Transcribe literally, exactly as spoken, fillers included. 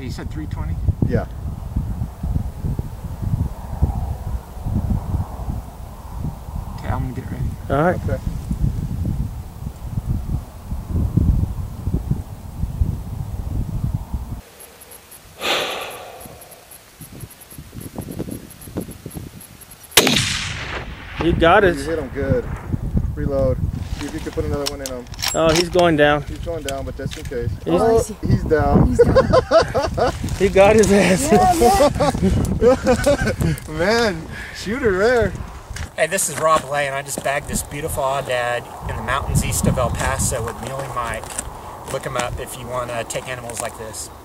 Okay, you said three twenty? Yeah. Okay, I'm gonna get it ready. All right. Okay. You got You it. hit him good. Reload. See if you can put another one in him. Oh, he's going down. He's going down, but just in case. He's, oh, he's down. He's down. He got his ass. Yeah, yeah. Man, shooter there. Hey, this is Rob Lay, and I just bagged this beautiful Aoudad in the mountains east of El Paso with Muley Mike. Look him up if you want to take animals like this.